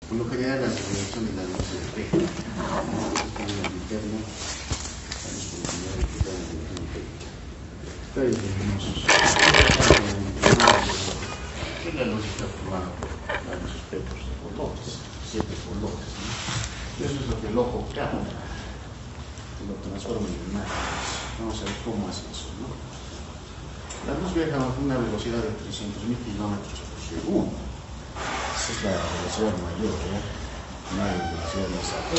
Por lo general, la reacción de la luz se refleja en la linterna, la luz por lo general que está en la dirección técnica. Tallos luminosos. Y la luz está formada por varios espectros de colores, 7 colores, ¿no? Y eso es lo que el ojo capta, lo transforma en imágenes. Vamos a ver cómo hace eso, ¿no? La luz viaja a una velocidad de 300.000 kilómetros por segundo. Esa es la velocidad mayor, ¿no? No hay velocidad más alta.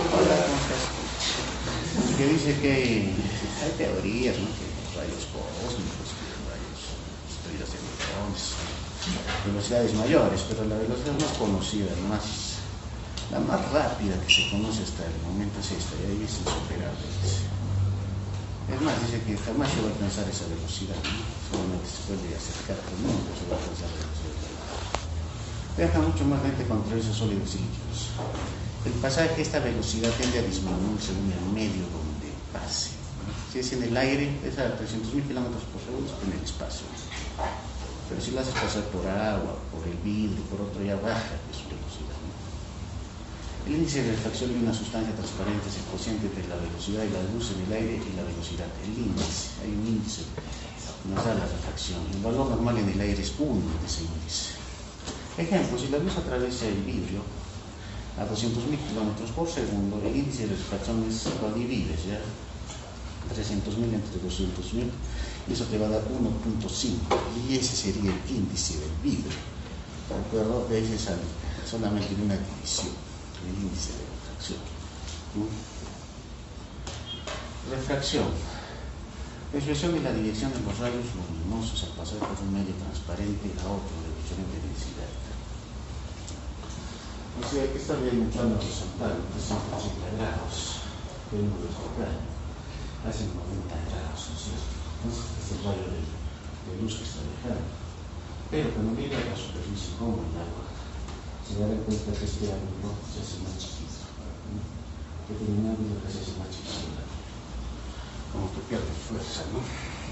Que dice que hay teorías, ¿no? Que rayos cósmicos, que rayos estrellas de neutrones, velocidades mayores, pero la velocidad más conocida, la más rápida que se conoce hasta el momento es esta, y ahí es insuperable. Es más, dice que jamás se va a alcanzar esa velocidad, ¿no? Solamente se puede acercar, pero nunca se va a alcanzar la velocidad de la luz. Viaja mucho más lento contra esos sólidos y líquidos. El pasaje a esta velocidad tiende a disminuir según el medio donde pase, ¿no? Si es en el aire, es a 300.000 kilómetros por segundo, en el espacio. Pero si lo haces pasar por agua, por el vidrio, por otro, ya baja su velocidad, ¿no? El índice de refracción de una sustancia transparente es el cociente entre la velocidad y la luz en el aire y la velocidad. El índice, hay un índice que nos da la refracción. El valor normal en el aire es 1 de ese índice. Ejemplo, si la luz atraviesa el vidrio a 200.000 kilómetros por segundo, el índice de refracción lo divides, ¿ya? 300.000 entre 200.000, y eso te va a dar 1.5, y ese sería el índice del vidrio, ¿de acuerdo? Ese es solamente una división, el índice de refracción. Refracción. Expresión de la dirección de los rayos luminosos al pasar por un medio transparente a otro de diferente densidad. O sea, que está bien entrando a resaltar 380 grados, vengo a resaltar, hace 90 grados, ¿no es cierto? Entonces, este es el rayo de luz que está dejando. Pero cuando llega a la superficie como el agua, se dará cuenta que este ángulo se hace más chiquito, ¿no? Que tiene un ángulo que se hace más chiquito, como que pierde fuerza, ¿no?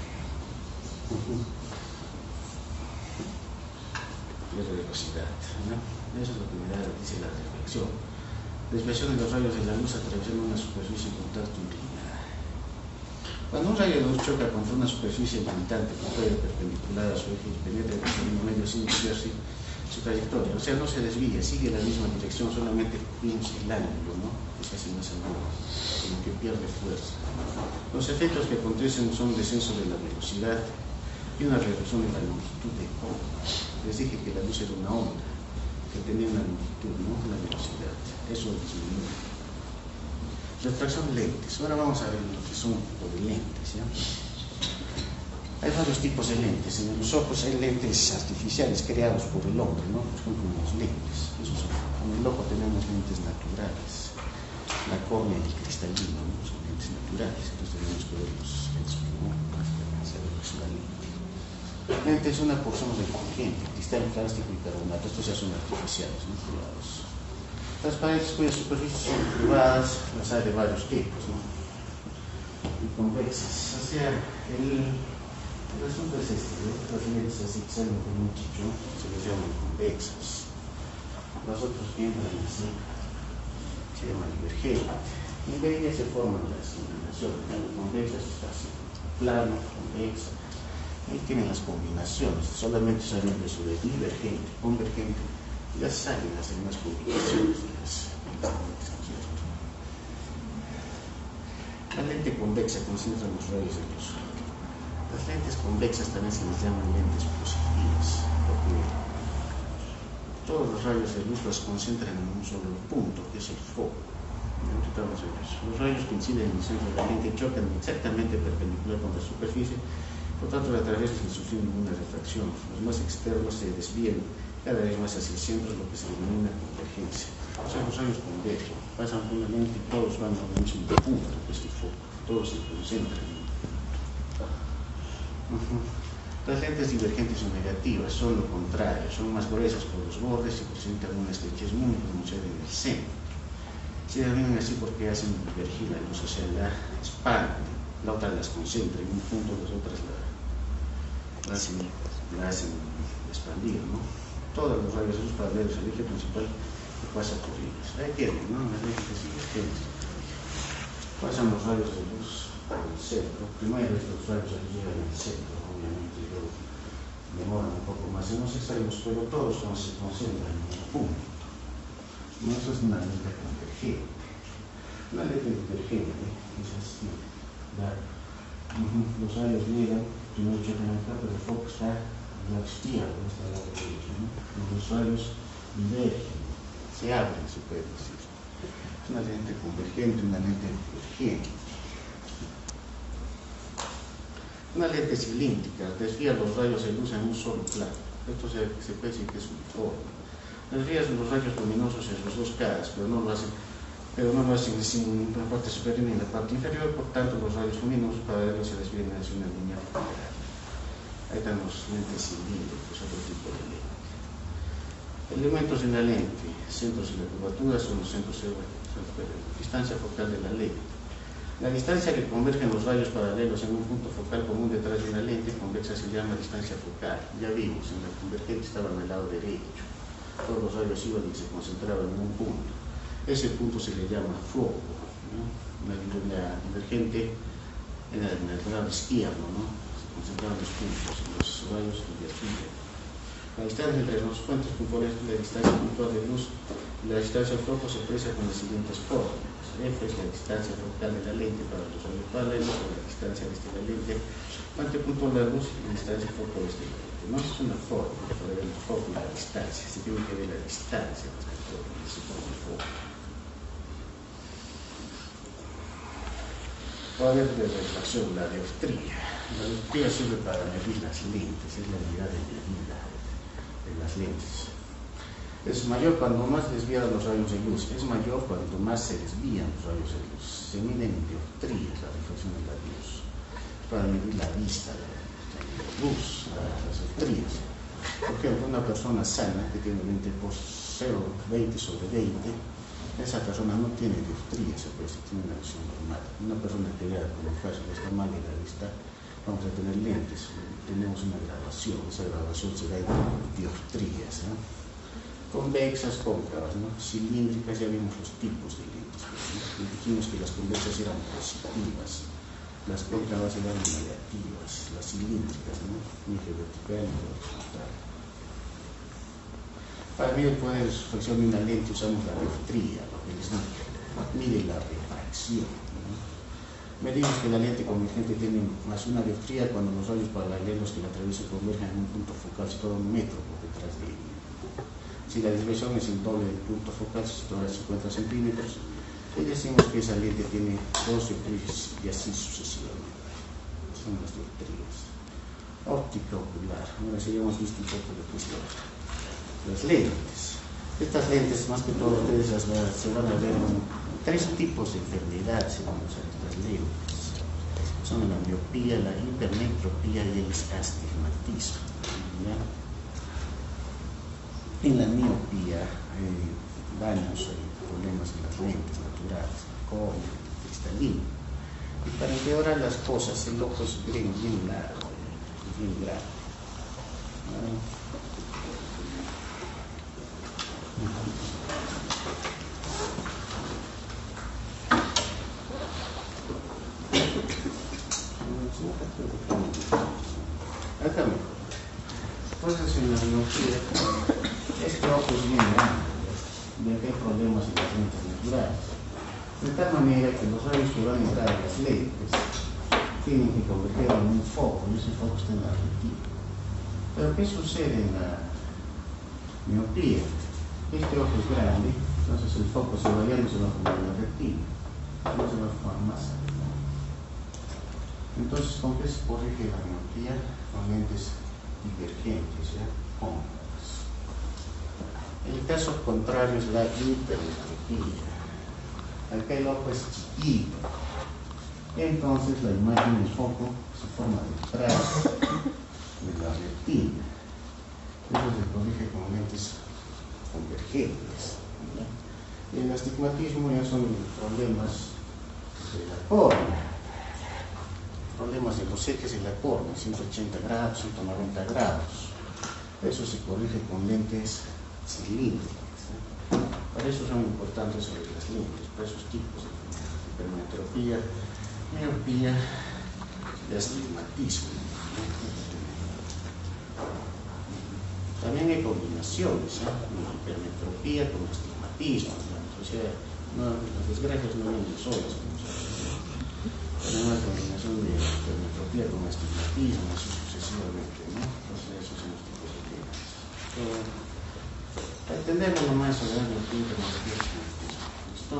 Pierde velocidad, ¿no? Eso es lo que me da, dice la reflexión. Desviación de los rayos de la luz atravesando una superficie en contacto inclinada. Cuando un rayo de luz choca contra una superficie limitante que puede perpendicular a su eje y penetra en el mismo medio sin desviarse su trayectoria, o sea, no se desvía, sigue la misma dirección, solamente cubrimos el ángulo, ¿no? Es casi más agudo, como que pierde fuerza. Los efectos que acontecen son descenso de la velocidad y una reducción de la longitud de onda. Les dije que la luz era una onda, que tenía una longitud, no una velocidad. Eso disminuye. Refracción de lentes. Ahora vamos a ver lo que son los lentes, ¿ya? Hay varios tipos de lentes. En los ojos hay lentes artificiales creados por el hombre, ¿no? Son como los lentes. En el ojo tenemos lentes naturales. La córnea y el cristalino, ¿no? Son lentes naturales. Entonces tenemos que ver los lentes para saber lo que es una lente. La lente es una porción del congente, cristal, plástico y carbonato. Estos ya son artificiales, ¿no? Creados. Transparentes cuyas superficies son curvadas, las hay de varios tipos, ¿no? Y convexas. O sea, el asunto es este, ¿no? Las lentes así que salen con un chichón se les llaman convexas. Los otros que entran así se llaman divergentes. Y de ahí se forman las combinaciones. La convexa está así, plano, convexa. Ahí tienen las combinaciones. Solamente saben eso de divergente, convergente. Ya salen las demás combinaciones de las lentes, ¿no es cierto? La lente convexa concentra los rayos de luz. Las lentes convexas también se les llaman lentes positivas, porque todos los rayos de luz los concentran en un solo punto, que es el foco. Los rayos que inciden en el centro de la lente chocan exactamente perpendicular contra la superficie, por tanto la atraviesan sin sufrir ninguna refracción. Los más externos se desvían cada vez más hacia el centro, lo que se denomina convergencia. O sea, los rayos convergen, pasan por una lente y todos van al mismo punto, que es el foco, todos se concentran. Las lentes divergentes o negativas son lo contrario, son más gruesas por los bordes y presentan una estrechez muy pronunciada en el centro. Se denominan así porque hacen divergir la luz, o sea, la expanden, la otra las concentra en un punto, las otras la hacen expandir, ¿no? Todos los rayos de luz paralelos al eje principal que pasa por ellas. Ahí tienen, ¿no? Las lentes divergentes. Pasan los rayos de luz por el centro. Primero los rayos de luz llegan al centro, obviamente, y luego demoran un poco más en los extremos, pero todos se concentran en un punto. No, eso es una lente convergente. Una lente divergente es así. Los rayos llegan, primero chocan acá, pero el foco está al lado izquierdo, no está al lado derecho, ¿no? Los rayos divergen, se abren, se puede decir. Es una lente convergente, una lente divergente. Una lente cilíndrica desvía los rayos de luz en un solo plano. Esto se puede decir que es uniforme. Desvían los rayos luminosos en sus dos caras, pero no lo hacen en la parte superior ni en la parte inferior. Por tanto, los rayos luminosos paralelos se desvían hacia una línea focal. Ahí están los lentes cilíndricos, otro tipo de lente. Elementos de una lente, centros de la curvatura son los centros de distancia focal de la lente. La distancia que convergen los rayos paralelos en un punto focal común detrás de una lente convexa se llama distancia focal. Ya vimos, en la convergente estaba en el lado derecho. Todos los rayos iban y se concentraban en un punto. Ese punto se le llama foco, ¿no? La divergente en el lado izquierdo, ¿no? Se concentraban los puntos, los rayos divergentes. La distancia entre los puentes puntuales de la distancia puntual de luz y la distancia al foco se expresa con las siguientes fórmulas. F es la distancia focal de la lente para los rayos paralelos, o la distancia de la lente ante punto de la luz y la distancia foco de la lente. No es una fórmula para ver el foco y la distancia, se tiene que ver la distancia respecto a ese foco. Va a haber de refracción, la dioptría. La dioptría sirve para medir las lentes, es la unidad de medida de las lentes. Es mayor cuando más desvían los rayos de luz, es mayor cuando más se desvían los rayos de luz. Se miden en dioptrías, la refracción de la luz, para medir la vista, la luz, las dioptrías. Por ejemplo, una persona sana que tiene lente por 0,20 sobre 20, esa persona no tiene dioptría, se puede decir, tiene una visión normal. Una persona que vea como caso que está mal de la vista, vamos a tener lentes, tenemos una graduación, esa graduación será en dioptrías, ¿no? Convexas, cóncavas, ¿no? Cilíndricas, ya vimos los tipos de lentes, ¿no? Dijimos que las convexas eran positivas, las cóncavas eran negativas, las cilíndricas, ¿no? Ni eje vertical ni horizontal. Para medir el poder de refracción de una lente usamos la dioptría, lo que les dije, mide la refracción, ¿no? Medimos que la lente convergente tiene más una dioptría cuando los rayos paralelos que la atraviesan convergen en un punto focal situado a 1 metro por detrás de ella. Si la desviación es el doble del punto focal, situado a 50 centímetros, y decimos que esa lente tiene 2 dioptrías y así sucesivamente. Son las dioptrías. Óptica ocular. Ahora sí ya hemos visto un poco de qué es las lentes. Estas lentes, más que todo, ustedes se van a ver en 3 tipos de enfermedades se van a usar estas lentes. Son la miopía, la hipermetropía y el astigmatismo, ¿ya? En la miopía hay daños, hay problemas en las lentes naturales, córnea, cristalino. Y para empeorar las cosas, el ojo es bien largo, bien grande. Acá mejor. Entonces en la miopía, este ojo es bien grande, ya que hay problemas en las lentes naturales. De tal manera que los rayos que van a entrar a las lentes tienen que converger en un foco, y ese foco está en la retina. Pero ¿qué sucede en la miopía? Este ojo es grande, entonces el foco ya no se va a formar en la retina, no se va a formar más allá. Entonces, ¿con qué se corrige la miopía? Con lentes divergentes, ¿ya? Cóncavas. El caso contrario es la hipermetropía. Acá el ojo es chiquito, entonces la imagen del foco se forma detrás de la retina. Eso se corrige con lentes convergentes, ¿ya? El astigmatismo ya son problemas de la córnea, problemas de los ejes de la córnea, 180 grados, 190 grados. Eso se corrige con lentes cilíndricas, ¿eh? Para eso son importantes sobre las lentes, para esos tipos de hipermetropía, miopía y astigmatismo. También hay combinaciones, hipermetropía con astigmatismo, digamos. O sea, las desgracias no vienen solas. Tenemos la combinación de hipermetropía con astigmatismo, así sucesivamente, ¿no? Entonces, esos son los tipos de lentes. Para entenderlo nomás sobre la hipermetropía y astigmatismo. ¿Listo?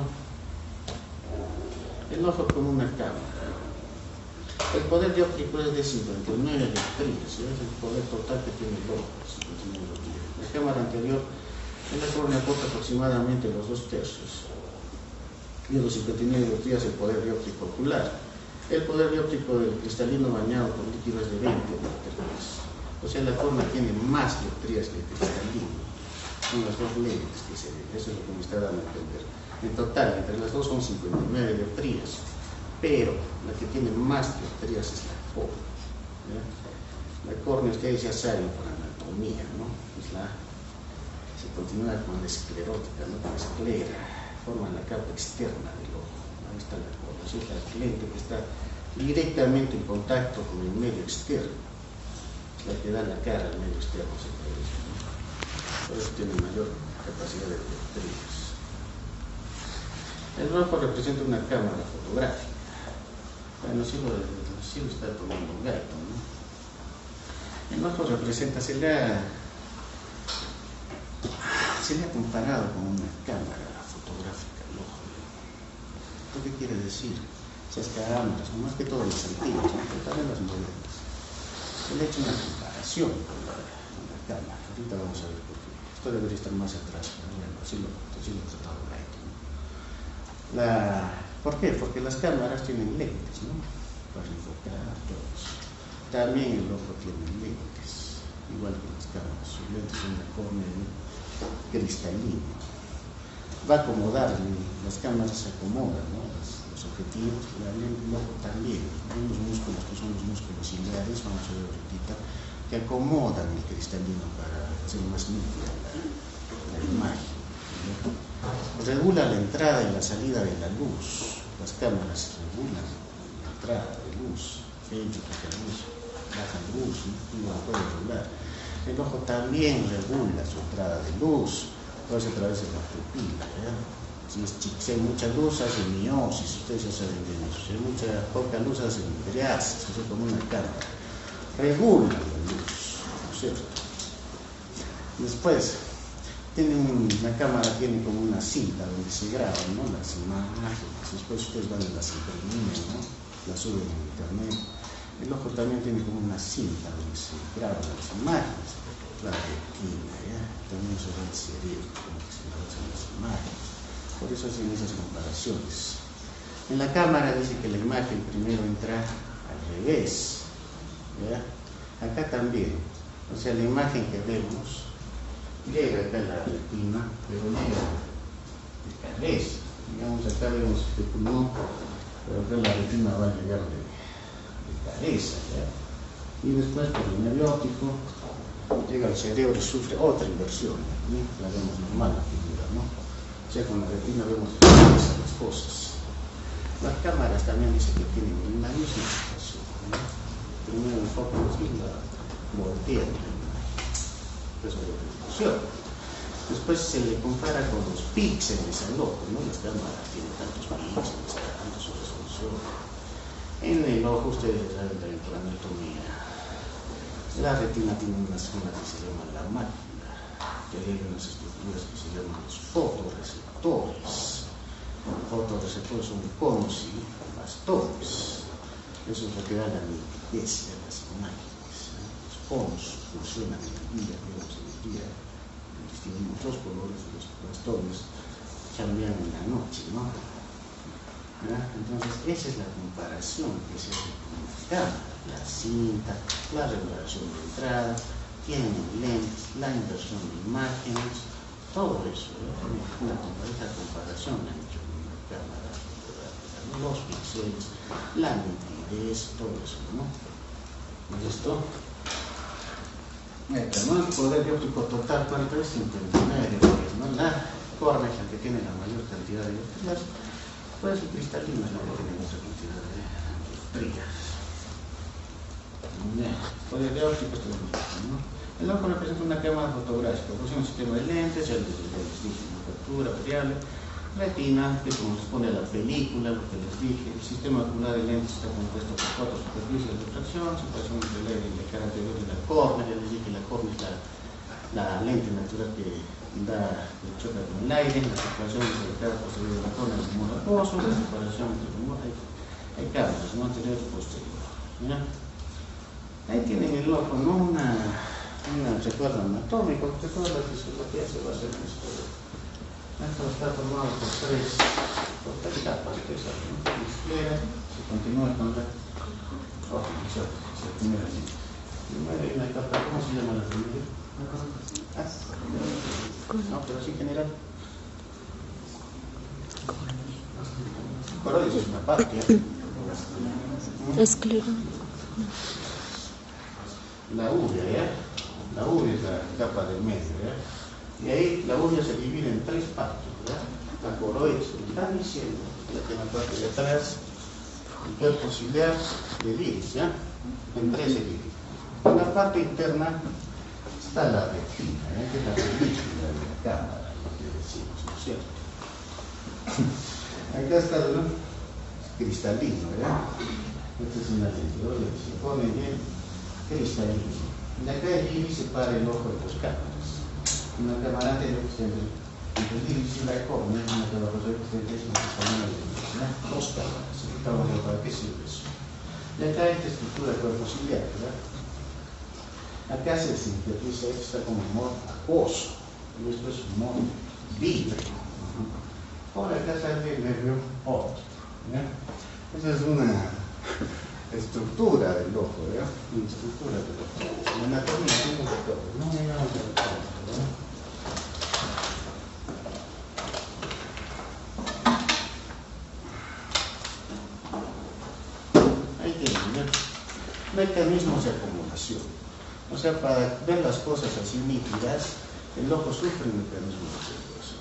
El ojo como una cámara. El poder dióptrico es de 59 dioptrías, es el poder total que tiene el ojo, 59 dioptrías. La cámara anterior es la córnea aporta aproximadamente los 2/3. Y a los 59 dioptrías el poder dióptrico ocular. El poder dióptrico del cristalino bañado por líquido es de 20 dioptrías. O sea, la córnea tiene más dioptrías que el cristalino. Son las dos lentes que se ven, eso es lo que me está dando a entender. En total, entre las dos son 59 dioptrías. Pero la que tiene más dioptrías es la córnea. La córnea, ustedes ya saben por anatomía, ¿no? Se continúa con la esclerótica, ¿no? Con la esclera, forma la capa externa del ojo. Ahí está la córnea, es la lente que está directamente en contacto con el medio externo, la que da la cara al medio externo, se puede decir, ¿no? Por eso tiene mayor capacidad de dioptrías. El rojo representa una cámara fotográfica. Bueno, sí lo está tomando un gato, ¿no? El ojo representa, se le ha comparado con una cámara fotográfica, el ojo. ¿Esto qué quiere decir? Esas cámaras, no más que todas las antiguas, ¿no? Pero también las modernas. Se le ha hecho una comparación con la cámara. Ahorita vamos a ver por qué. Esto debería estar más atrás, pero bueno, así lo he tratado gato, ¿no? ¿Por qué? Porque las cámaras tienen lentes, ¿no? Para enfocar todo eso. También el ojo tiene lentes, igual que las cámaras. Sus lentes son de córnea cristalino. Va a acomodar, las cámaras se acomodan, ¿no? Los objetivos, el ojo también. Hay unos músculos que son los músculos ciliares, vamos a ver ahorita, que acomodan el cristalino para hacer más nítida la imagen, ¿no? Regula la entrada y la salida de la luz. Las cámaras regulan la entrada de luz, la luz, baja luz, ¿no? Y lo puede regular. El ojo también regula su entrada de luz, puede ser a través de la pupila, ¿ya? Si hay mucha luz, hace miosis, ustedes ya saben bien eso. Si hay poca luz, hace miriasis, es como una cámara. Regula la luz, ¿no es cierto? Después, la cámara tiene como una cinta donde se graban, ¿no? Las imágenes. Después ustedes van y las imprimen, ¿no? Las suben en internet. El ojo también tiene como una cinta donde se graban las imágenes. La retina, ¿ya? También se ve el cerebro, como que se graban las imágenes. Por eso hacen esas comparaciones. En la cámara dice que la imagen primero entra al revés, ¿ya? Acá también. O sea, la imagen que vemos llega acá a la retina, pero llega de cabeza. Digamos, acá vemos este pulmón, pero acá la retina va a llegar de cabeza, ¿ya? Y después por el nervio óptico llega al cerebro y sufre otra inversión, ¿no? La vemos normal, la figura, ¿no? O sea, con la retina vemos las cosas. Las cámaras también dicen que tienen la misma situación, ¿no? Primero enfocan y la voltean, eso es la resolución. Después se le compara con los píxeles al ojo, ¿no? Las cámaras tienen tantos píxeles, tanto su resolución. En el ojo ustedes saben de la anatomía. La retina tiene una zona que se llama la mácula, que hay unas estructuras que se llaman los fotorreceptores. Los fotorreceptores son conos y bastones. Eso es lo que da la nitidez de las imágenes. Los conos funcionan en el día, vemos en el día, distinguimos los colores de los bastones, cambian en la noche, ¿no? Entonces, esa es la comparación que se hace con la cámara. La cinta, la regulación de entrada, tienen lentes, la inversión de imágenes, todo eso, ¿no? Esa comparación la han hecho con la cámara fotográfica, ¿no? Los píxeles, la nitidez, todo eso, ¿no? ¿Listo? ¿No? El poder dióptrico total, ¿cuánto es? 59, ¿no? córnea es la que tiene la mayor cantidad de estrías, pues el cristalino es la que tiene mucha cantidad de estrías. Por el de óptico esto es lo mismo, ¿no? El ojo representa una cámara fotográfica, posee un sistema de lentes, ya les dije, una apertura variable, retina, que corresponde a la película, lo que les dije. El sistema ocular de lentes está compuesto por 4 superficies de refracción, separación entre el aire y la cara anterior de la córnea. Ya les dije que la córnea es la lente natural que choca con el aire, la separación entre la cara posterior de la córnea y el humor acuoso, la separación entre el humor, hay cámaras, ¿no? Anterior y posterior. ¿Ya? Ahí tienen el ojo, ¿no? Una recuerdo anatómico, que toda la fisiología se va a hacer en esto. Esto está formado por tres capas, ¿no? Esclera, se continúa con la primera línea. Primero hay una capa, ¿cómo se llama la primera? No, pero así general. Coroides es una parte. Esclera. La uvea, ¿ya? La uvea es la capa del medio, ¿ya? Y ahí la uvea se divide en 3 partes, ¿ya? La coroides, como están diciendo, la que en la parte de atrás, el cuerpo ciliar del iris, ¿ya? En 3 el iris. En la parte interna está la retina, ¿ya? Que es la película de la cámara, que decimos, ¿no es cierto? Acá está el cristalino, ¿ya? Esta es una lente, ¿no? Se pone bien cristalino. De acá el iris separa el ojo de 2 cámaras. Una cámara anterior que está entre el iris y la córnea, una cámara posterior que está entre las 2 cámaras. Estamos viendo para qué sirve eso. Y acá esta estructura del cuerpo ciliar, ¿verdad? Acá se sintetiza, esto está como humor acuoso, y esto es humor vítreo. Ahora acá sale el nervio óptico. Esa es una estructura del ojo, ¿ya? Una estructura del ojo. La anatomía tiene de todo, no me vamos a todo, ¿verdad? Ahí tienen, ¿ya? Mecanismos de acumulación. O sea, para ver las cosas así nítidas, el ojo sufre un mecanismo de acumulación.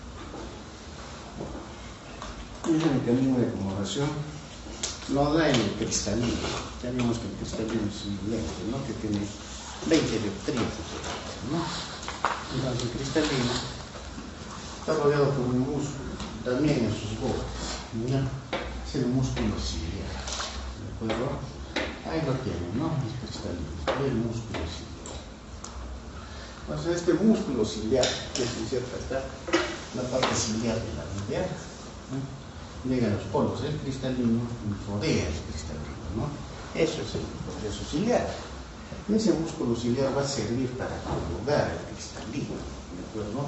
Ese mecanismo de acumulación lo da en el cristalino. Ya vimos que el cristalino es un lente, ¿no? Que tiene 20 dioptrías, ¿no? Entonces el cristalino está rodeado por un músculo, también en sus bordes, ¿ya? Es el músculo ciliar, ¿de acuerdo? Ahí lo tienen, ¿no? El cristalino, el músculo ciliar. Entonces este músculo ciliar, que se inserta acá, la parte ciliar de la vida, ¿no? Llega a los polos del cristalino y rodea el cristalino, ¿no? Eso es el proceso ciliar. Y ese músculo ciliar va a servir para colocar el cristalino, ¿de acuerdo?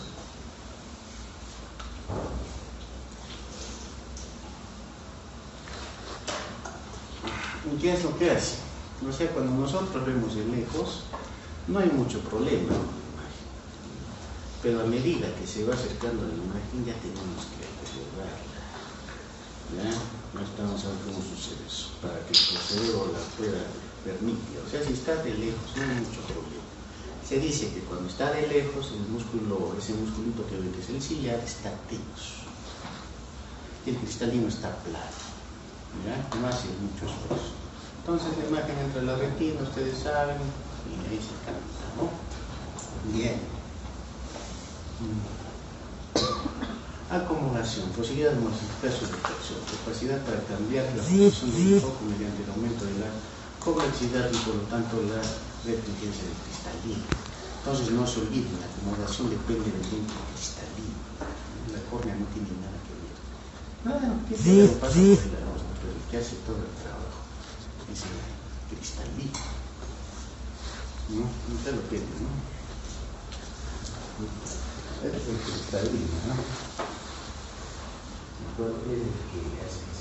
¿Y qué es lo que hace? O sea, cuando nosotros vemos de lejos, no hay mucho problema con la imagen. Pero a medida que se va acercando a la imagen, ya tenemos que observarla. ¿Ya? No estamos a ver cómo sucede eso, para que el cerebro la pueda permitir. O sea, si está de lejos, no hay mucho problema. Se dice que cuando está de lejos, el músculo, ese musculito que ven que es el ciliar, está tenso. Y el cristalino está plano. ¿Ya? No hace mucho esfuerzo. Entonces la imagen entre la retina, ustedes saben, y ahí se canta, ¿no? Bien. Acomodación, posibilidad de modificar su reflexión, capacidad para cambiar la posición del foco mediante el aumento de la convexidad y por lo tanto la reflejencia del cristalino. Entonces no se olviden, la acomodación depende del lente cristalino. La córnea no tiene nada que ver. Nada, ¿qué pasa por la luz? Pero el que hace todo el trabajo es el cristalino. ¿No? Usted lo tiene, ¿no? Este es el cristalino, ¿no? Es el que hace que se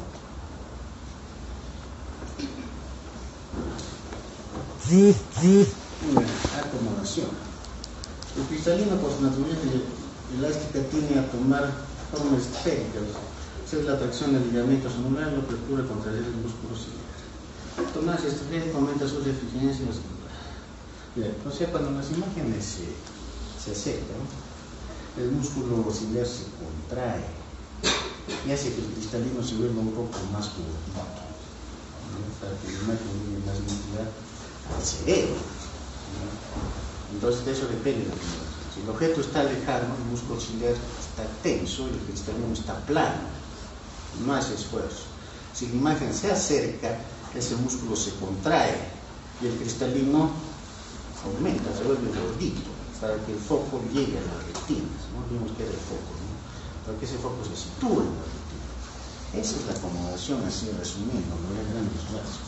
acomode. Una acomodación. El cristalino, por su naturaleza elástica, tiende a tomar forma esférica. Esa es la atracción del ligamento anular, lo que ocurre contra el músculo ciliar. Tomás Estrella comenta sus deficiencias. O sea, cuando las imágenes se acercan, el músculo ciliar se contrae y hace que el cristalino se vuelva un poco más gordito, ¿no? Para que la imagen llegue más nítida al cerebro, ¿no? Entonces de eso depende la acumulación. Si el objeto está lejano, el músculo ciliar está tenso y el cristalino está plano, no hace esfuerzo. Si la imagen se acerca, ese músculo se contrae y el cristalino aumenta, se vuelve gordito, para que el foco llegue a las retinas, ¿no? Vimos que era el foco, ¿no? Para que ese foco se sitúe en la retina. Esa es la acomodación, así resumiendo, ¿no? En grandes rasgos.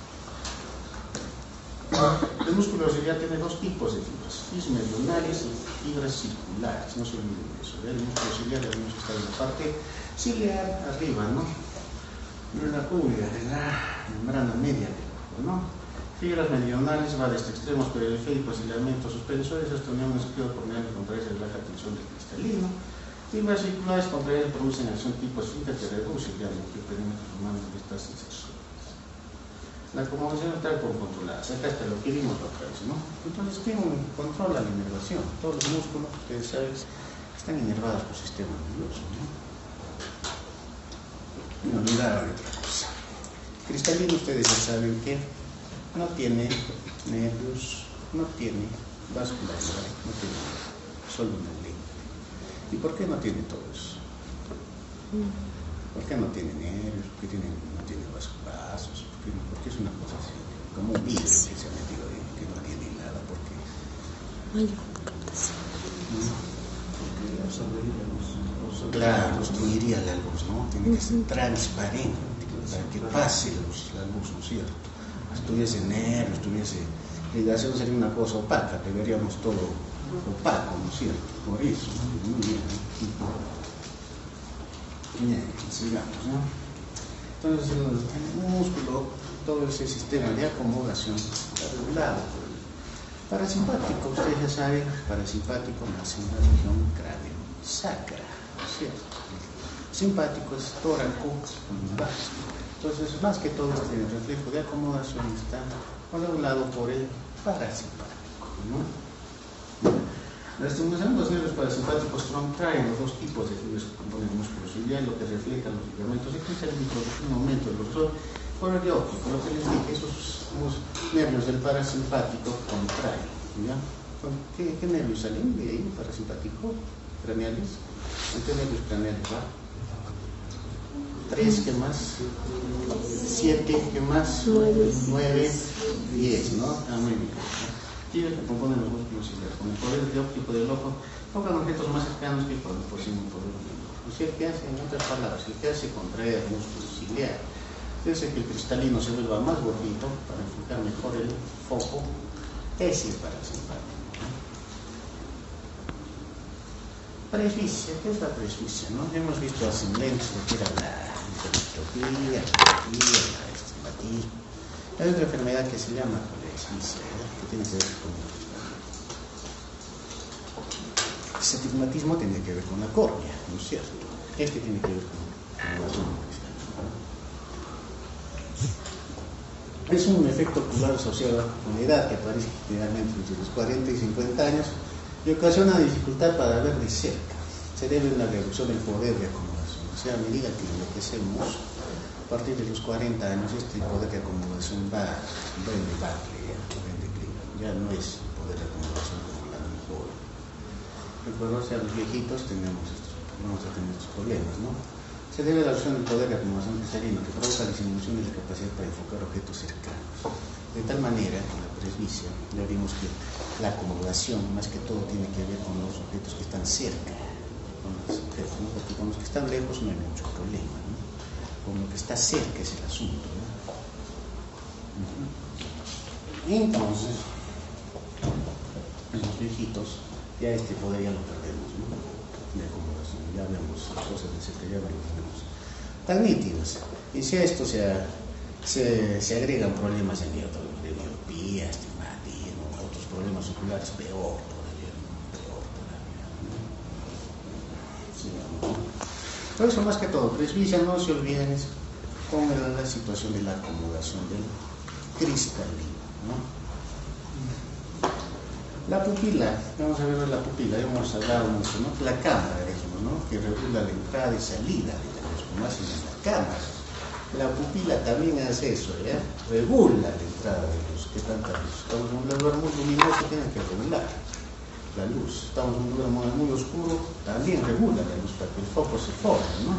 El músculo ciliar tiene dos tipos de fibras, fibras meridionales y fibras circulares, no se olviden de eso. El músculo ciliar debemos estar en la parte ciliar arriba, ¿no? En la cúbula, en la membrana media del ojo, ¿no? Fibras meridionales va desde extremos periféricos y ligamentos suspensores hasta unión esclerocorneal y contraerse relaja tensión del cristalino. Fibras circulares contraídas producen acción tipo esfínter que reduce el diámetro del perímetro humano de estas sexuales. La acomodación está controlada, acá hasta lo que vimos otra vez, ¿no? Entonces, ¿quién controla la inervación? Todos los músculos, ustedes saben, están inervados por el sistema nervioso, ¿no? Me olvidaba de otra cosa. Cristalino, ustedes ya saben que no tiene nervios, no tiene vascularidad, no tiene solo una lengua. ¿Y por qué no tiene todo eso? ¿Por qué no tiene nervios? ¿Por qué no tiene vasos? ¿Por qué es una cosa así? Como un vidrio que se ha metido ahí, que no tiene nada. ¿Por qué? Claro, obstruiría la luz, ¿no? Tiene que ser transparente para que pase la luz, ¿no es cierto? Estuviese negro, estuviese irrigación, sería una cosa opaca, que veríamos todo opaco, ¿no es cierto? Por eso, ¿no? Muy bien. Bien, sigamos, ¿no? Entonces el músculo, todo ese sistema de acomodación está regulado por el parasimpático. Ustedes ya saben, parasimpático nace en la región cráneo-sacra, ¿no es cierto? Simpático es tóraco lumbar. Entonces, más que todo este reflejo de acomodación está regulado por el parasimpático, ¿no? La estimulación de los nervios parasimpáticos contraen los dos tipos de fibras que componen el músculo ciliar, lo que refleja los ligamentos eccentricos, un aumento del grosor por el óptico. Lo que les dije, esos nervios del parasimpático contraen, ¿ya? ¿Qué nervios salen de ahí? Parasimpático, craneales. ¿Qué nervios craneales va? 3, ¿qué más? 7, ¿qué más? 9, 10, ¿no? Muy bien. Fibras que componen los músculos ciliares. Con el poder de óptico del ojo, tocan objetos más cercanos que cuando poseen un poder del ojo. O sea, ¿qué hace? En otras palabras, el que hace contraer el músculo ciliar, hace que el cristalino se vuelva más gordito para enfocar mejor el foco, ese es parasimpático. Presbicia, ¿qué es la presbicia? ¿No? Hemos visto ascendentes, lo que era la hipertrofia, la estigmatismo. Hay otra enfermedad que se llama presbicia, que tiene que ver con el astigmatismo, tiene que ver con la córnea, ¿no es cierto? Este tiene que ver con la zona. Es un efecto ocular asociado con la edad que aparece generalmente entre los 40 y 50 años y ocasiona dificultad para ver de cerca. Se debe a la reducción del poder de acomodación. O sea, a medida que envejecemos, a partir de los 40 años, este poder de acomodación va en declive. Ya no es poder de acomodación como la mejor. Recuerdo, o sea, los viejitos vamos a tener estos problemas, ¿no? Se debe a la reducción del poder de acomodación cristalino que provoca disminución de la capacidad para enfocar objetos cercanos. De tal manera que en la presbicia ya vimos que la acomodación más que todo tiene que ver con los objetos que están cerca, con los objetos, ¿no? Porque con los que están lejos no hay mucho problema, ¿no? Con lo que está cerca es el asunto, ¿no? Entonces, en los viejitos ya este poder ya lo perdemos, ¿no? De acomodación, ya vemos cosas de cerca, ya no lo tenemos tan nítidas. Y si a esto se agregan problemas de miopía, astigmatismo, otros problemas oculares, peor todavía. Sí, ¿no? Por eso, más que todo, presbicia, no se olviden con la situación de la acomodación del cristalino, ¿no? La pupila, vamos a ver la pupila, hemos hablado mucho, ¿no? La cámara, ¿no? Que regula la entrada y salida de la luz, como hacen en la cámara. La pupila también hace eso, ¿ya? Regula la entrada de luz. ¿Qué tanta luz? Estamos en un lugar muy luminoso, tiene que regular la luz. Estamos en un lugar muy oscuro, también regula la luz para que el foco se forme, ¿no?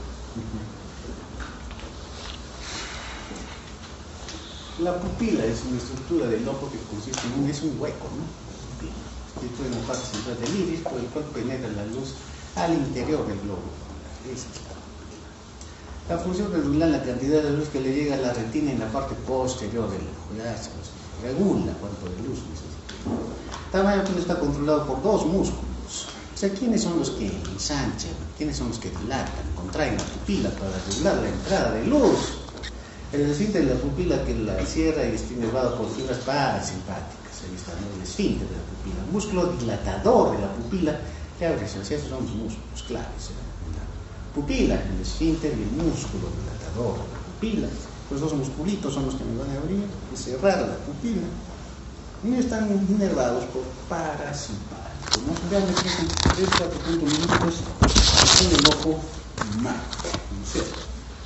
La pupila es una estructura del ojo que consiste en es un hueco, ¿no? Esto en la parte central del iris, por el cual penetra la luz al interior del globo. Esa es la función regular la cantidad de luz que le llega a la retina en la parte posterior del ojo. Ya sabes, regula cuánto de luz necesita. El tamaño está controlado por dos músculos. O sea, ¿quiénes son los que ensanchan? ¿Quiénes son los que dilatan? Contraen la pupila para regular la entrada de luz. El esfínter de la pupila que la cierra y está inervado por fibras parasimpáticas. Ahí está, ¿no? El esfínter de la pupila. El músculo dilatador de la pupila que abre hacia esos son los músculos claves. La pupila, el esfínter y el músculo dilatador de la pupila. Los dos musculitos son los que me van a abrir y cerrar la pupila. Y están inervados por parasimpáticos. ¿No? Vean que son 3-4 puntos minutos en el ojo humano. ¿No es cierto?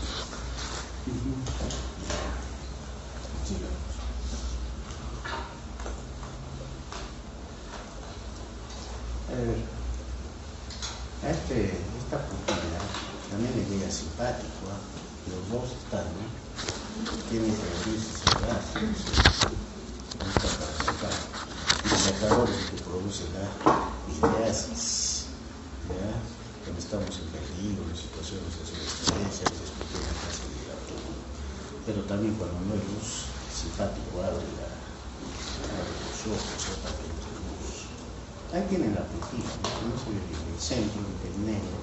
Esta pupila también le llega simpático, ¿eh? Los dos están, ¿no? Tienen que abrirse y cerrarse. Dilatadores que produce la ideasis, ¿ya? Cuando estamos en peligro, en situaciones de sobreestrés, es pequeña clase de dilatador. Pero también cuando no hay luz, simpático abre los ojos, también de luz. Ahí tienen la pupila, ¿no? Se ve en el centro, el negro.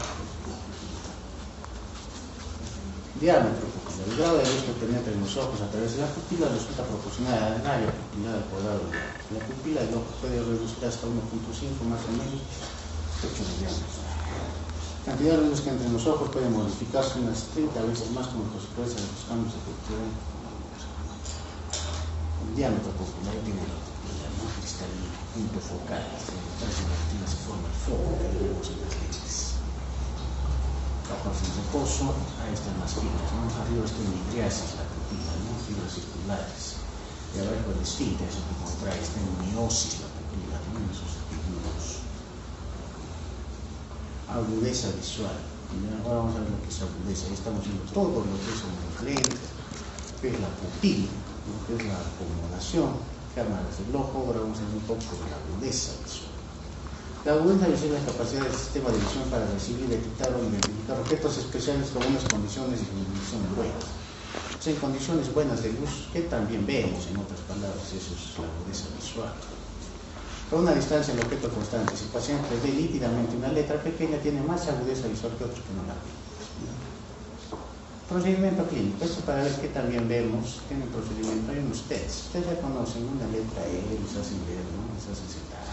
Diámetro pupilar. El grado de luz que penetra en los ojos a través de la pupila resulta proporcional al rayo pupilar al cuadrado de la pupila. El ojo puede reducir hasta 1.5 más o menos 8 milímetros. La cantidad de luz que entra en los ojos puede modificarse unas 30 veces más como consecuencia de los cambios de efectiva. El diámetro pupilar tiene la pupila, ¿no? Cristalino, punto focal. Tras la retina se forma el foco que vemos en las lentes. La parte de reposo, ahí están las fibras, ¿no? Arriba está en midriasis, la pupila, ¿no? Fibras circulares. Y abajo el esfínter, eso que contrae, está en miosis, la pupila, ¿no? En esos epigmentos. Agudeza visual. Ahora vamos a ver lo que es agudeza. Ahí estamos viendo todo lo que es un lente, que es la pupila, ¿no? Que es la acomodación, cámaras del ojo. Ahora vamos a ver un poco de la agudeza visual. La agudeza visual es la capacidad del sistema de visión para recibir, detectar o identificar objetos especiales con unas condiciones de iluminación buenas. O sea, en condiciones buenas de luz, que también vemos, en otras palabras, eso es la agudeza visual. A una distancia del objeto constante, si el paciente ve nítidamente una letra pequeña, tiene más agudeza visual que otros que no la ven. Procedimiento clínico, esto para ver que también vemos, tiene un procedimiento, hay unos tests. Ustedes ya conocen una letra E, les hacen ver, ¿no? Les hacen sentar,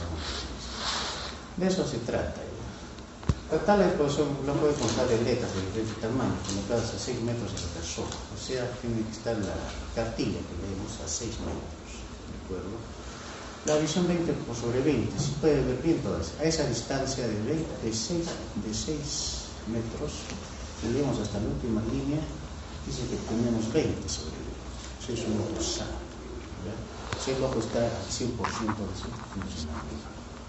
de eso se trata. Tal exposición no puede constar de letras de diferentes tamaños, colocadas a 6 metros de la persona. O sea, tiene que estar la cartilla que vemos a 6 metros. ¿De acuerdo? La visión 20/20, si puede ver bien todas. A esa distancia de 6 metros, si leemos hasta la última línea, dice que tenemos 20 sobre 20. Eso es un otro sano. Si el ojo está al 100% de su funcionamiento.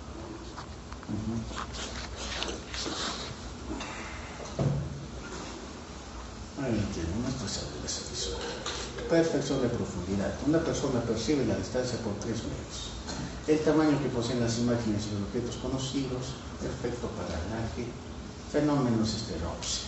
Ahí tenemos nuestra agudeza visual. Percepción de profundidad. Una persona percibe la distancia por 3 metros. El tamaño que poseen las imágenes y los objetos conocidos, perfecto paralaje, fenómenos estereopsia.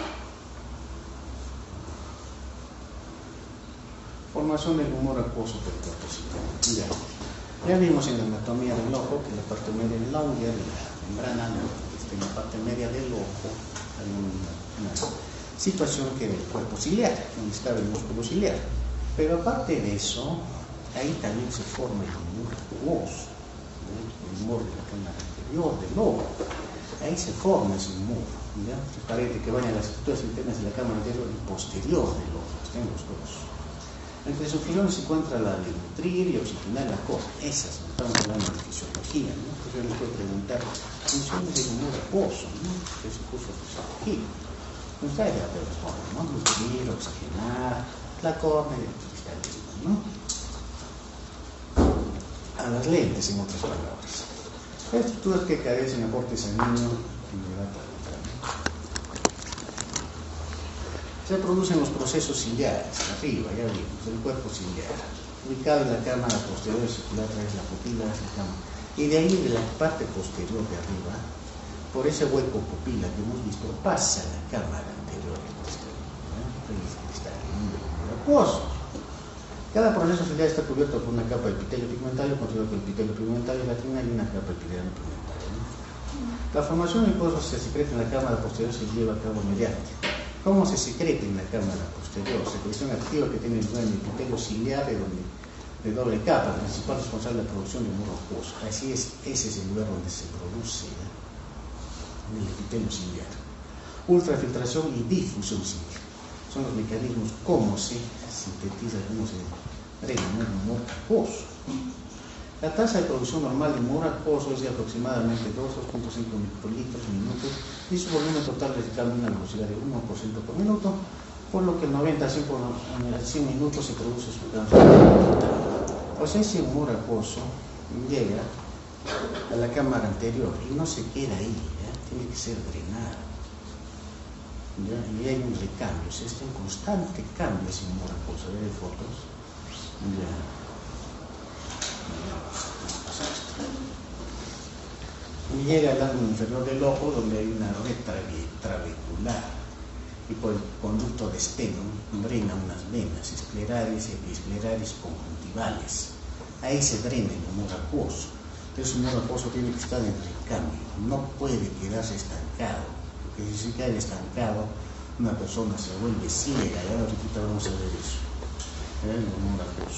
Formación del humor acuoso del cuerpo psíquico. Ya vimos en la anatomía del ojo que la parte media del longia, de la membrana, en la parte media del ojo hay una situación que es el cuerpo ciliar, donde está el músculo ciliar. Pero aparte de eso, ahí también se forma el humor acuoso, ¿no? El humor de la cámara inferior del ojo. Ahí se forma ese humor, ¿ya? Es parece que vayan las estructuras internas de la cámara anterior y posterior del ojo, estén los dos. Entre sus funciones se encuentra la de nutrir y oxigenar la cosa. Esas, ¿no? Estamos hablando de fisiología, ¿no? Entonces yo les puedo preguntar funciones del humor acuoso, ¿no? Que es el curso de fisiología. Ustedes ya te responden, ¿no? Nutrir, oxigenar, la córnea y el cristalismo, ¿no? A las lentes, en otras palabras. Estructuras que carecen de aporte sanguíneo inmediato. Se producen los procesos ciliares, arriba, ya vimos, del cuerpo ciliar, ubicado en la cámara posterior circular a través de la pupila, y de ahí de la parte posterior de arriba, por ese hueco pupila que hemos visto, pasa la cámara anterior del posterior, está en el acuoso. Cada proceso ciliar está cubierto por una capa de epitelio pigmentario, conocido como epitelio pigmentario lateral y una capa epitelial pigmentaria, ¿no? La formación del mucoso se secreta en la cámara posterior se lleva a cabo mediante. ¿Cómo se secreta en la cámara posterior? Secreción activa que tiene lugar en el epitelio ciliar de doble capa, principal responsable de la producción de humor acuoso. Así es, ese es el lugar donde se produce el epitelio ciliar. Ultrafiltración y difusión ciliar son los mecanismos cómo se sintetiza, cómo se drena el humor acuoso. La tasa de producción normal de humor acuoso es de aproximadamente 2,5 microlitros minuto y su volumen total radical a una velocidad de 1% por minuto, por lo que el 90 a 100 minutos se produce su transformación. Pues ese humor acuoso llega a la cámara anterior y no se queda ahí, tiene que ser drenado. ¿Ya? Y hay un recambio, está en constante cambio ese humor acuoso. ¿Ve fotos? ¿Ya? Y llega al ángulo inferior del ojo donde hay una red trabecular y por el conducto de Stenning drena unas venas esclerares y episclerares conjuntivales. Ahí se drena el humor acuoso. Entonces el humor acuoso tiene que estar en recambio, no puede quedarse estancado, porque si se queda estancado una persona se vuelve ciega. Y ahora ahorita vamos a ver eso. El humor acuoso.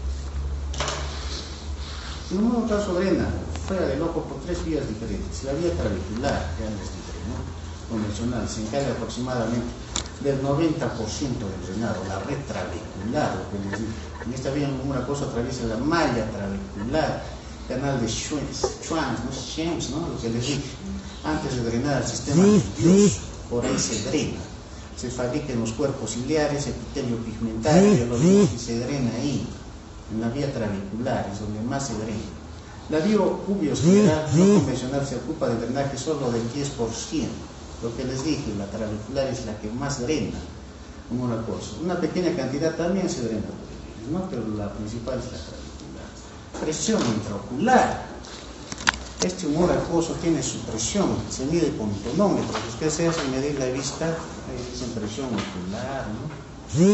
El humor acuoso drena fuera del ojo por tres vías diferentes. La vía trabecular, ya les dije, ¿no? Convencional, se encarga aproximadamente del 90% del drenado, la red trabecular, lo que les dije. En esta vía el humor acuoso atraviesa la malla trabecular, canal de Schwann, ¿no? Lo que les dije, antes de drenar al sistema nervioso, por ahí se drena. Se fabrica en los cuerpos ciliares, epitelio pigmentario, lo mismo que se drena ahí, en la vía trabecular, es donde más se drena. La vía ubioscleral no convencional se ocupa del drenaje solo del 10%. Lo que les dije, la trabecular es la que más drena humor acuoso. Una pequeña cantidad también se drena, ¿no? Pero la principal es la trabecular. Presión intraocular. Este humor acuoso tiene su presión, se mide con tonómetros. Ustedes se hacen medir la vista, ahí dicen presión ocular, ¿no?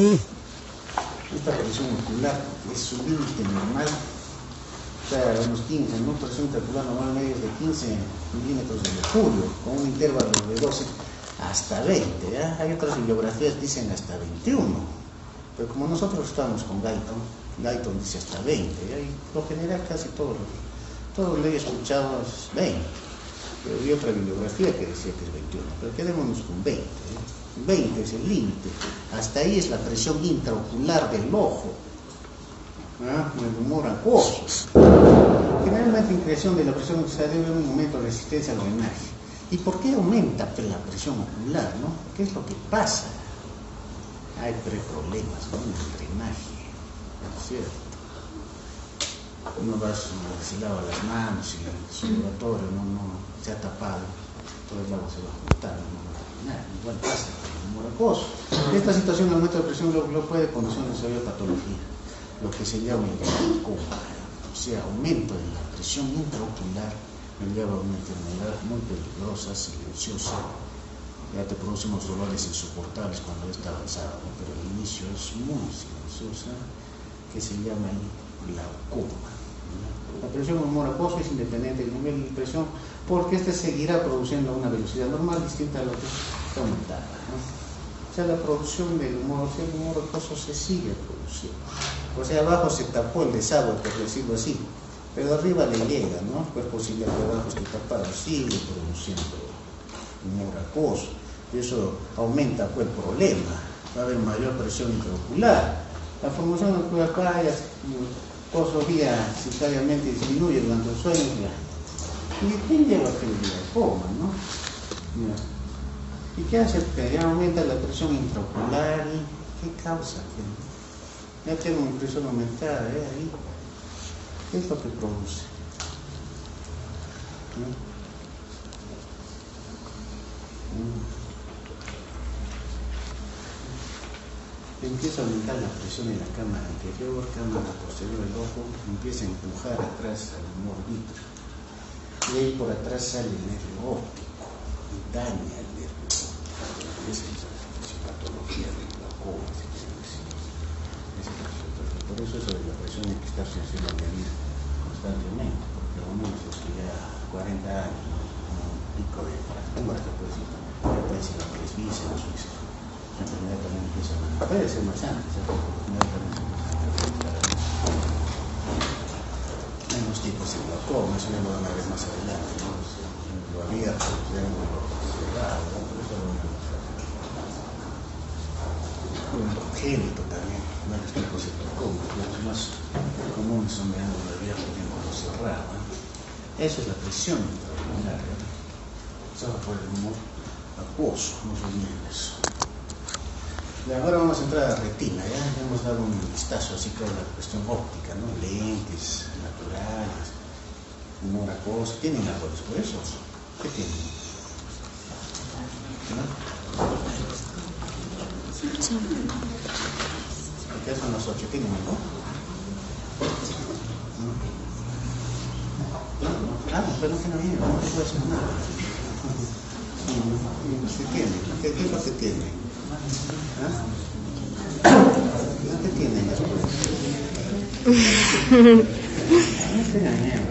Esta presión ocular es su límite normal. O sea, unos 15, ¿no? Presión intraocular normal medio es de 15 milímetros de mercurio, con un intervalo de 12 hasta 20. ¿Ya? Hay otras bibliografías que dicen hasta 21, pero como nosotros estamos con Guyton dice hasta 20, ¿ya? Y lo general casi todo lo que he escuchado es 20, pero vi otra bibliografía que decía que es 21, pero quedémonos con 20. 20 es el límite, hasta ahí es la presión intraocular del ojo. El humor acuoso. Generalmente en creación de la presión se debe a un aumento de resistencia al drenaje. ¿Y por qué aumenta la presión ocular? ¿No? ¿Qué es lo que pasa? Hay tres problemas, ¿no? En el drenaje, ¿no es cierto? Uno va, se lava las manos y su laboratorio no se ha tapado, todo el agua se va a juntar, no va a terminar. Igual pasa con el humor acuoso. Esta situación de aumento de presión lo puede conducir a un desarrollo de patología, lo que se llama el glaucoma, o sea, aumento de la presión intraocular, me lleva a una enfermedad muy peligrosa, silenciosa, ya te produce unos dolores insoportables cuando está avanzado, ¿no? Pero el inicio es muy silenciosa, que se llama el glaucoma. La presión del humor acuoso es independiente del nivel de presión, porque este seguirá produciendo a una velocidad normal distinta a lo que está aumentada, ¿no? O sea, la producción del humor acuoso se sigue produciendo. O sea, abajo se tapó el desagüe, por decirlo así, pero arriba le llega, ¿no? El cuerpo ciliar de abajo está tapado, sigue produciendo humor acuoso. Y eso aumenta pues, el problema. Va a haber mayor presión intraocular. La formación del cuello acá ya pozo vía citariamente disminuye durante el sueño. ¿Y quién lleva aquel día? Coma, ¿no? Ya. ¿Y qué hace? Que ya aumenta la presión intraocular. ¿Qué causa? Ya tiene una presión aumentada, ahí. ¿Qué es lo que produce? ¿No? Empieza a aumentar la presión en la cámara anterior, cámara posterior del ojo, empieza a empujar atrás al humor vitrio. Y ahí por atrás sale el nervio óptico, y daña el nervio óptico. Esa es la patología del glaucoma, si quieren decir. Por eso de la presión hay que estarse haciendo medir constantemente, porque al menos los que ya 40 años, ¿no? Como un pico de fractura, que puede decir la presbicia, la suiza. La enfermedad también empieza a manejar. Puede ser más antes, la enfermedad también se empieza a manejar. Hay unos tipos de glaucoma, eso ya lo van a ver más adelante, ¿no? Lo abierto, lo cerrado, ¿no? Por eso lo van a mostrar. Un congénito también, varios tipos de glaucoma, los más comunes son de ángulo abierto y ángulo cerrado, ¿no? Eso es la presión intraocular, ¿no? Eso fue el humor acuoso, no se olviden eso. Y ahora vamos a entrar a la retina, ya hemos dado un vistazo así con la cuestión óptica, ¿no? Lentes naturales, humor acuoso. ¿Tienen algo después? ¿Qué tienen? ¿No? ¿Qué son las 8? ¿Tienen algo? ¿No? Ah, pero que no viene, no puede hacer nada. ¿Qué tiene? ¿Qué es lo que tiene? ¿Ah? ¿Qué tienen las cosas? No te engañemos.